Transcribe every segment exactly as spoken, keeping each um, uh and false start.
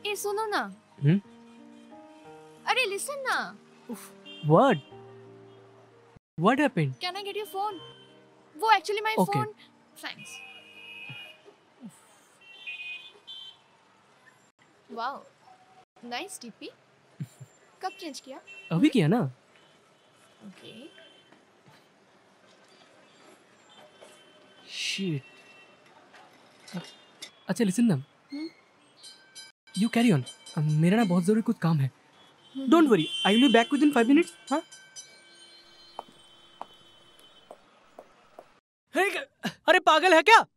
ए सुनो ना। हम्म? अरे लिसन ना। What? What happened? Can I get your phone? वो actually my Okay. phone. Thanks. Wow. Nice D P. कब चेंज किया? अभी किया ना? Okay. Shit. अच्छा listen ना. हम्म? You carry on. मेरा ना बहुत जरूरी कुछ काम है. Don't worry. I will be back within five minutes. हाँ? अरे पागल है क्या?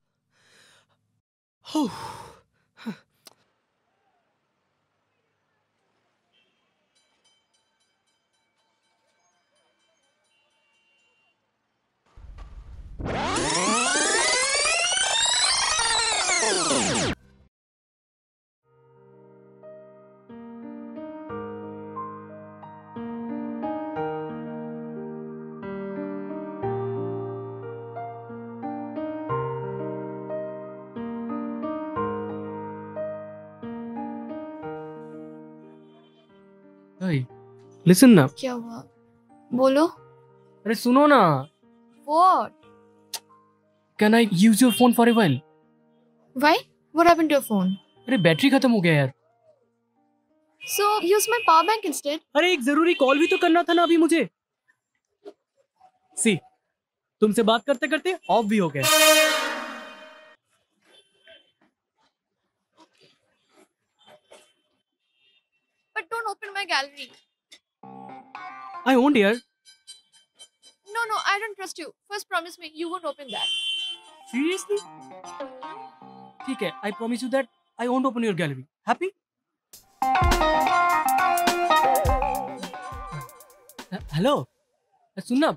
Hey, listen ना. क्या हुआ? बोलो. अरे सुनो ना. What? Can I use your phone for a while? Why? What happened to your phone? अरे बैटरी खत्म हो गया यार. So use my power bank instead. अरे एक जरूरी कॉल भी तो करना था ना अभी मुझे. सी, तुमसे बात करते करते ऑफ भी हो गया. But don't open my gallery. I won't dear. No, no, I don't trust you. First promise me you won't open that. Seriously? ठीक है, I promise you that I won't open your gallery. Happy? Hello, सुन ना.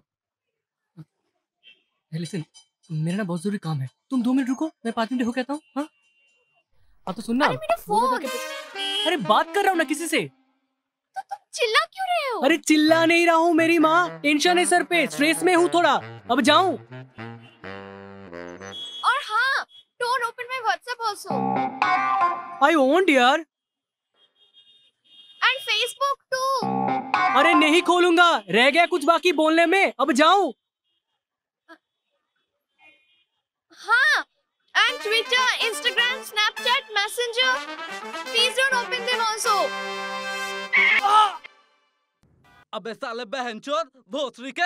Listen, मेरा ना बहुत जरूरी काम है. तुम दो मिनट रुको, मैं पाँच मिनट हो कहता हूँ. हाँ? अब तो सुन ना. अरे मेरा फोन. अरे बात कर रहा हूँ ना किसी से. तो तुम चिल्ला क्यों रहे हो? अरे चिल्ला नहीं रहा हूँ मेरी माँ. टेंशन है सर पे, स्ट्रेस में हूँ थोड़ा. अब जाऊँ? और हाँ, don't open my WhatsApp also. I won't यार. And Facebook too. अरे नहीं खोलूंगा. रह गया कुछ बाकी बोलने में. अब जाऊँ? हाँ. And Twitter, Instagram, Snapchat, Messenger. Please don't open them also. अबे साले बहनचोद, भोसड़ी के.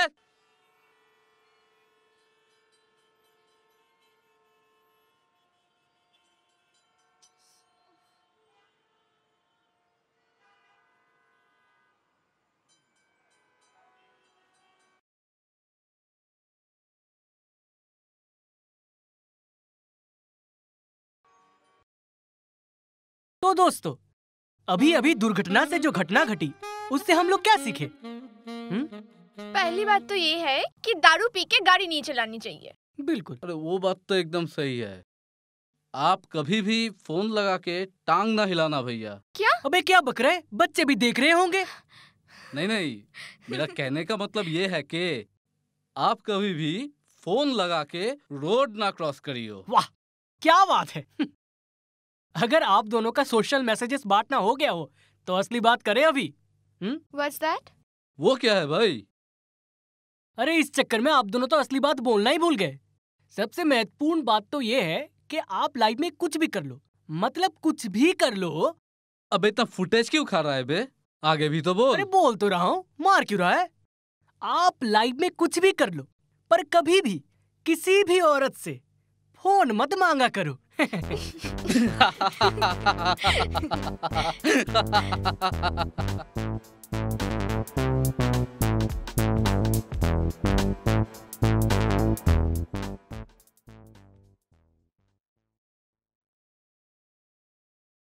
तो दोस्तों, अभी अभी दुर्घटना से जो घटना घटी, उससे हम लोग क्या सीखे? हम्म? पहली बात तो ये है कि दारू पी के गाड़ी नहीं चलानी चाहिए. बिल्कुल. अरे वो बात तो एकदम सही है. आप कभी भी फोन लगा के टांग ना हिलाना भैया. क्या? अबे क्या बक रहे? बच्चे भी देख रहे होंगे. नहीं नहीं, मेरा कहने का मतलब ये है कि आप कभी भी फोन लगा के रोड ना क्रॉस करियो. वाह, क्या बात है. अगर आप दोनों का सोशल मैसेजेस बांटना हो गया हो, तो असली बात करें अभी. हम्म? What's that? वो क्या है भाई? अरे इस चक्कर में आप दोनों तो असली बात बोलना ही भूल गए. सबसे महत्वपूर्ण बात तो ये है कि आप लाइफ में कुछ भी कर लो, मतलब कुछ भी कर लो. अबे इतना फुटेज क्यों खा रहा है बे? आगे भी तो बोल. अरे बोल तो रहा हूँ, मार क्यों रहा है? आप लाइफ में कुछ भी कर लो, पर कभी भी किसी भी औरत से फोन मत मांगा करो.